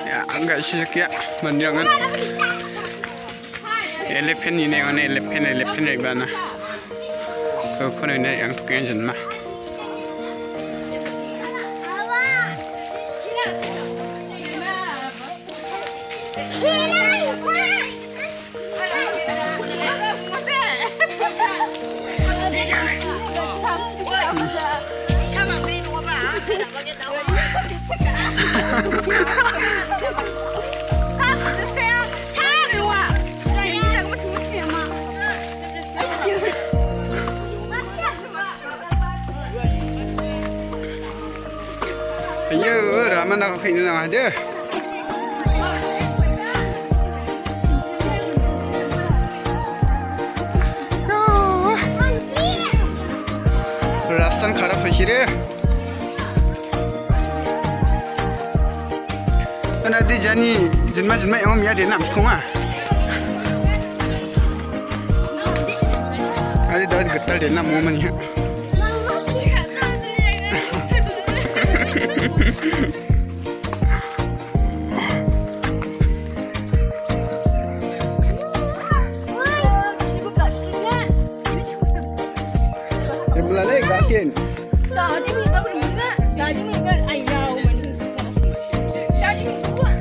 Ya, enggak sih ya, menjangan. Elephant ini kan elephant di mana? Kau ini yang tukang jenma. Ayo, ramai nak kini nak ada. Rasan kharap fashire. Mana di jani jenma yang dia nak sekolah. Ada dah getal dia nak momen ni. Mulai gakin. Tadi ni baru mula. Tadi ni baru ayau. Tadi ni buat.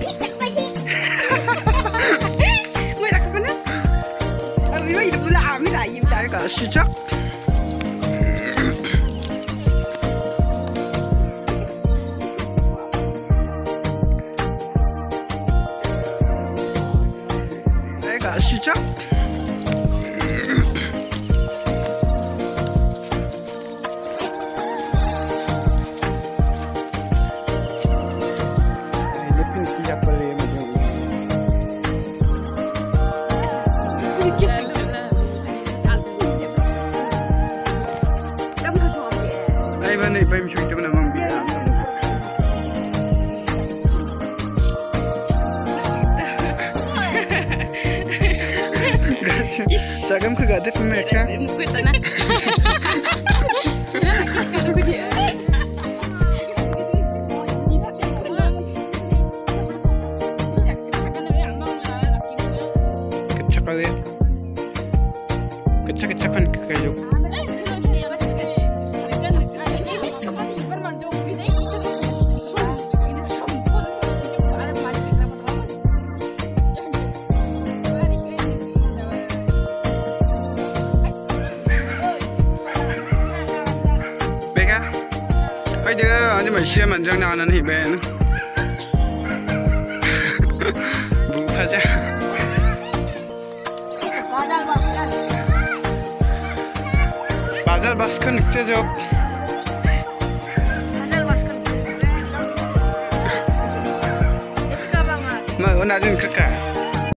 Mereka kena. Abi ini pula kami dah im. Saya kat sejak. Saya kat sejak. Ini bayi macam itu memang biar. Sagam kagak ada mereka. Kecak-kecakan kekajuk. Dia ada macam manjang nak ni ben. Buka saja. Bazar baskan nikte jawab. Bazar baskan. Itu apa bang? Mana ada ni kerja?